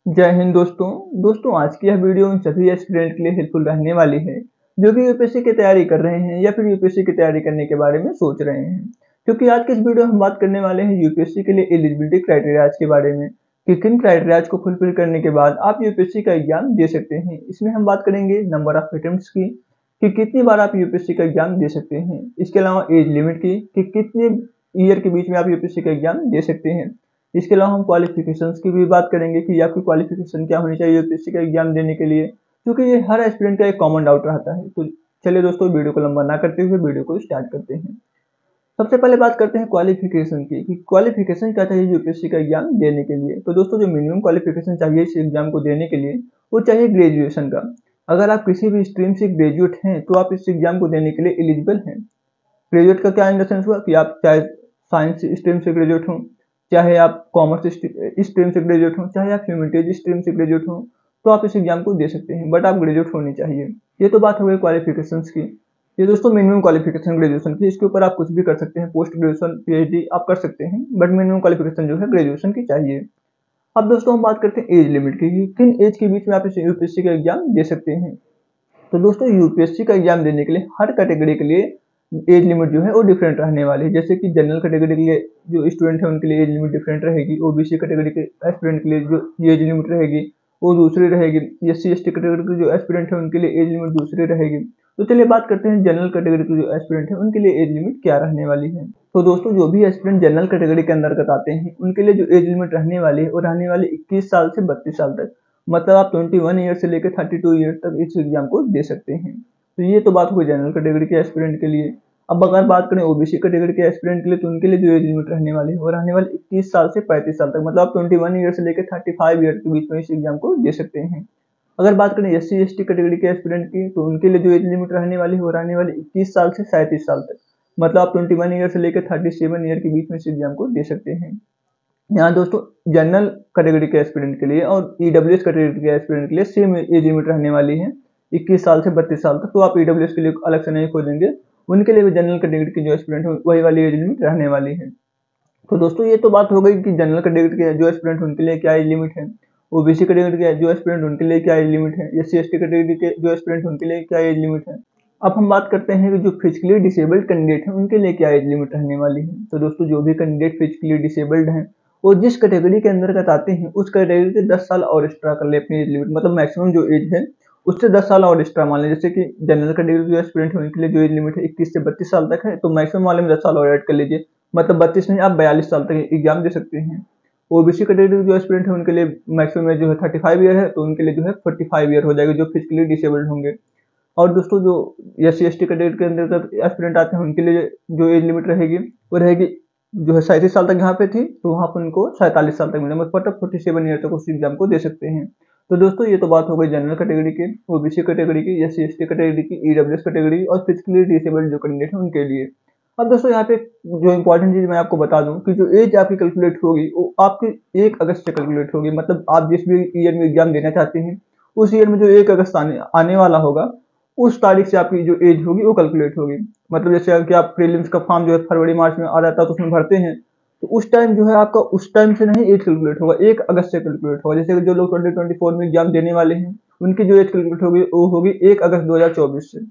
जय हिंद दोस्तों आज की यह वीडियो उन सभी एस्पिरेंट के लिए हेल्पफुल रहने वाली है जो कि यूपीएससी की तैयारी कर रहे हैं या फिर यूपीएससी की तैयारी करने के बारे में सोच रहे हैं। क्योंकि आज के इस वीडियो में हम बात करने वाले हैं यूपीएससी के लिए एलिजिबिलिटी क्राइटेरियाज के बारे में कि किन क्राइटेरियाज को फुलफिल करने के बाद आप यूपीएससी का एग्जाम दे सकते हैं। इसमें हम बात करेंगे नंबर ऑफ अटेम्प्ट्स की कि कितनी बार आप यूपीएससी का एग्जाम दे सकते हैं। इसके अलावा एज लिमिट की कि कितने ईयर के बीच में आप यूपीएससी का एग्जाम दे सकते हैं। इसके अलावा हम क्वालिफिकेशंस की भी बात करेंगे कि आपकी क्वालिफिकेशन क्या होनी चाहिए यूपीएससी का एग्जाम देने के लिए, क्योंकि ये हर एस्पिरेंट का एक कॉमन डाउट रहता है। तो चलिए दोस्तों वीडियो को लंबा ना करते हुए वीडियो को स्टार्ट करते हैं। सबसे पहले बात करते हैं क्वालिफिकेशन की कि क्वालिफिकेशन क्या चाहिए यूपीएससी का एग्जाम देने के लिए। तो दोस्तों जो मिनिमम क्वालिफिकेशन चाहिए इस एग्जाम को देने के लिए वो चाहिए ग्रेजुएशन का। अगर आप किसी भी स्ट्रीम से ग्रेजुएट हैं तो आप इस एग्जाम को देने के लिए एलिजिबल हैं। ग्रेजुएट का क्या इन द सेंस हुआ कि आप चाहे साइंस स्ट्रीम से ग्रेजुएट हों, चाहे आप कॉमर्स स्ट्रीम से ग्रेजुएट हों, चाहे आप ह्यूमैनिटीज स्ट्रीम से ग्रेजुएट हों, तो आप इस एग्जाम को दे सकते हैं, बट आप ग्रेजुएट होने चाहिए। ये तो बात हो गई क्वालिफिकेशंस की। ये दोस्तों मिनिमम क्वालिफिकेशन ग्रेजुएशन की, इसके ऊपर आप कुछ भी कर सकते हैं, पोस्ट ग्रेजुएशन पीएचडी आप कर सकते हैं, बट मिनिमम क्वालिफिकेशन जो है ग्रेजुएशन की चाहिए। अब दोस्तों हम बात करते हैं एज लिमिट की कि किन एज के बीच में आप इस यूपीएससी का एग्जाम दे सकते हैं। तो दोस्तों यूपीएससी का एग्जाम देने के लिए हर कैटेगरी के लिए एज लिमिट जो है वो डिफरेंट रहने वाली है। जैसे कि जनरल कैटेगरी के लिए जो स्टूडेंट है उनके लिए एज लिमिट डिफरेंट रहेगी, ओबीसी कैटेगरी के एस्पिरेंट के लिए जो एज लिमिट रहेगी वो दूसरी रहेगी, एससी एसटी कैटेगरी के जो एस्पिरेंट है उनके लिए एज लिमिट दूसरी रहेगी। तो चलिए बात करते हैं जनरल कैटेगरी के जो एस्पिरेंट है उनके लिए एज लिमिट क्या रहने वाली है। तो दोस्तों जो भी एस्पिरेंट जनरल कैटेगरी के अंतर्गत आते हैं उनके लिए जो एज लिमिट रहने वाली है वो रहने वाली 21 साल से 32 साल तक। मतलब आप 21 ईयर से लेकर 32 ईयर तक इस एग्जाम को दे सकते हैं। तो ये तो बात हुई जनरल कैटेगरी के एस्पिरेंट के लिए। अब अगर बात करें ओबीसी कैटेगरी के एस्पिरेंट के लिए तो उनके लिए जो एज लिमिट रहने वाली है वो रहने वाली 21 साल से 35 साल तक। मतलब आप 21 ईयर से लेकर 35 ईयर के बीच में इस एग्जाम को दे सकते हैं। अगर बात करें एससी एसटी कैटेगरी के एस्पिरेंट की तो उनके लिए जो एज लिमिट रहने वाली है वो रहने वाली 21 साल से 37 साल तक। मतलब आप 21 ईयर से लेकर 37 ईयर के बीच में इस एग्जाम को दे सकते हैं। यहाँ दोस्तों जनरल कैटेगरी के एस्पिरेंट के लिए और ईडब्ल्यूएस कैटेगरी के एस्पिरेंट के लिए सेम एज लिमिट रहने वाली है 21 साल से 32 साल तक। तो आप ईडब्ल्यूएस के लिए अलग से नहीं खोजेंगे, उनके लिए भी जनरल कैटेगरी के जो एस्पिरेंट है वही वाली एज लिमिट रहने वाली है। तो दोस्तों ये तो बात हो गई कि जनरल कैटेगरी के जो एस्पिरेंट उनके लिए क्या एज लिमिट है, ओबीसी कैटेगरी के जो एस्पिरेंट उनके लिए क्या एज लिमिट है, एससी एसटी कैटेगरी के जो एस्पिरेंट उनके लिए क्या एज लिमिट है। अब हम बात करते हैं कि जो फिजिकली डिसेबल्ड कैंडिडेट हैं उनके लिए क्या एज लिमिट रहने वाली है। तो दोस्तों जो भी कैंडिडेट फिजिकली डिसेबल्ड हैं वो जिस कैटेगरी के अंतर्गत आते हैं उस कैटेगरी के 10 साल और एक्स्ट्रा कर ले अपनी एज लिमिट। मतलब मैक्सिमम जो एज है उससे 10 साल और एक्स्ट्रा मान लें। जैसे कि जनरल कैटेगरी जो एस्पिरेंट है उनके लिए जो एज लिमिट है 21 से 32 साल तक है, तो मैक्सिमम वाले में 10 साल और ऐड कर लीजिए। मतलब 32 नहीं, आप 42 साल तक एग्जाम दे सकते हैं। ओबीसी कैटेगरी जो एस्पिरेंट है उनके लिए मैक्सिमम एज जो है 35 ईयर है, तो उनके लिए जो है 45 ईयर हो जाएगा जो फिजिकली डिसेबल्ड होंगे। और दोस्तों जो एससी एसटी कैटेगरी के अंतर्गत एस्पिरेंट आते हैं उनके लिए जो एज लिमिट रहेगी वो रहेगी जो है 37 साल तक यहाँ पे थी, तो वहाँ पर उनको 47 साल तक मिलेगा। मतलब 47 ईयर तक उस एग्जाम को दे सकते हैं। तो दोस्तों ये तो बात हो गई जनरल कैटेगरी की, ओबीसी कैटेगरी की, एससी एसटी कैटेगरी की, ईडब्ल्यूएस कैटेगरी और फिजिकली डिसेबल्ड जो कैंडिडेट है उनके लिए। अब दोस्तों यहाँ पे जो इंपॉर्टेंट चीज मैं आपको बता दूं कि जो एज आपकी कैलकुलेट होगी वो आपकी 1 अगस्त से कैलकुलेट होगी। मतलब आप जिस भी ईयर में एग्जाम देना चाहते हैं उस ईयर में जो 1 अगस्त आने वाला होगा उस तारीख से आपकी जो एज होगी वो कैलकुलेट होगी। मतलब जैसे कि आप प्रीलिम्स का फॉर्म जो है फरवरी मार्च में आ जाता है तो उसमें भरते हैं, तो उस टाइम जो है आपका उस टाइम से नहीं एज कैलकुलेट होगा, 1 अगस्त से कैलकुलेट होगा। जैसे कि जो लोग 2024 में एग्जाम देने वाले हैं उनकी जो एज कैलकुलेट होगी वो होगी 1 अगस्त 2024 से।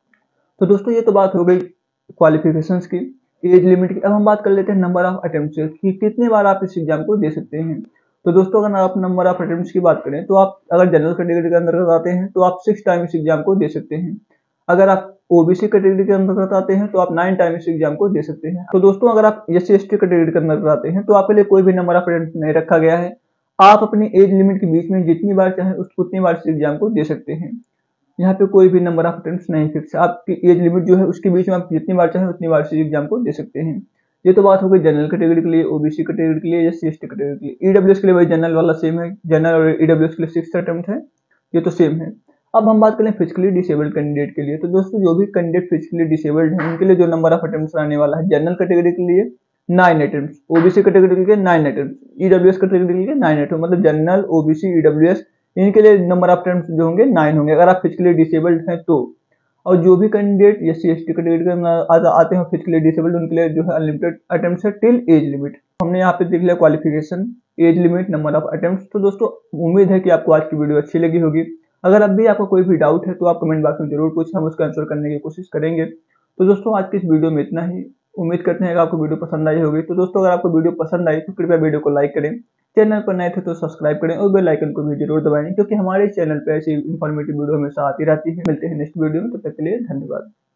तो दोस्तों ये तो बात हो गई क्वालिफिकेशंस की, एज लिमिट की। अब हम बात कर लेते हैं नंबर ऑफ अटेम्प्ट्स की, कितने बार आप इस एग्जाम को दे सकते हैं। तो दोस्तों अगर आप नंबर ऑफ अटेम्प्ट्स की बात करें तो आप अगर जनरल कैटेगरी के अंतर्गत आते हैं तो आप 6 टाइम इस एग्जाम को दे सकते हैं। अगर आप ओबीसी कैटेगरी के अंतर्गत आते हैं तो आप 9 टाइम इस एग्जाम को दे सकते हैं। तो दोस्तों अगर आप एससी एसटी कैटेगरी के अंतर्गत आते हैं तो आपके लिए कोई भी नंबर ऑफ अटेम्प्ट नहीं रखा गया है। आप अपनी एज लिमिट के बीच में जितनी बार चाहे उतनी बार इस एग्जाम को दे सकते हैं। यहाँ पे कोई भी नंबर ऑफ अटेम्प्ट्स नहीं फिक्स है, आपकी एज लिमिट जो है उसके बीच में आप जितनी बार चाहें उतनी बार इस एग्जाम को दे सकते हैं। ये तो बात हो गई जनरल कैटेगरी के लिए, ओबीसी कैटेगरी के लिए, एससी एसटी कैटेगरी के लिए। ईडब्ल्यूएस के लिए वही जनरल वाला सेम है, जनरल और ईडब्ल्यूएस के लिए 6 अटेम्प्ट है, ये तो सेम है। अब हम बात करें फिजिकली डिसेबल्ड कैंडिडेट के लिए। तो दोस्तों जो भी कैंडिडेट फिजिकली डिसेबल्ड है उनके लिए जो नंबर ऑफ अटेम्प्ट्स आने वाला है, जनरल कैटेगरी के लिए 9 अटेम्प्ट्स, ओबीसी कैटेगरी के लिए 9 अटेम्प्ट्स, ईडब्ल्यूएस कैटेगरी के लिए 9 अटेम्प्ट। मतलब जनरल, ओबीसी, ईडब्ल्यूएस इनके लिए नंबर ऑफ अटेम्प्ट्स जो होंगे 9 होंगे अगर आप फिजिकली डिसेबल्ड हैं तो। और जो भी कैंडिडेट एससी एसटी कैटेगरी के आते हैं फिजिकली डिसेबल्ड उनके लिए जो है अनलिमिटेड अटेम्प्ट्स है टिल एज लिमिट। हमने यहाँ पे देख लिया qualification age limit, number of attempts. तो दोस्तों उम्मीद है कि आपको आज की वीडियो अच्छी लगी होगी। अगर अब भी आपको कोई भी डाउट है तो आप कमेंट बॉक्स में जरूर पूछें, हम उसका आंसर करने की कोशिश करेंगे। तो दोस्तों आज की इस वीडियो में इतना ही। उम्मीद करते हैं कि आपको वीडियो पसंद आई होगी। तो दोस्तों अगर आपको वीडियो पसंद आई तो कृपया वीडियो को लाइक करें, चैनल पर नए थे तो सब्सक्राइब करें और बेल आइकन को भी जरूर दबाएं, क्योंकि हमारे चैनल पर ऐसी इन्फॉर्मेटिव वीडियो हमेशा आती रहती है। मिलते हैं नेक्स्ट वीडियो में, तब तक के लिए धन्यवाद।